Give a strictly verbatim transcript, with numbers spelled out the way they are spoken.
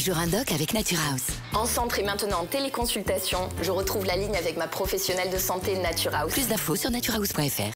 jour un doc avec Nature House. En centre et maintenant en téléconsultation, je retrouve la ligne avec ma professionnelle de santé Nature House. Plus d'infos sur nature house point f r.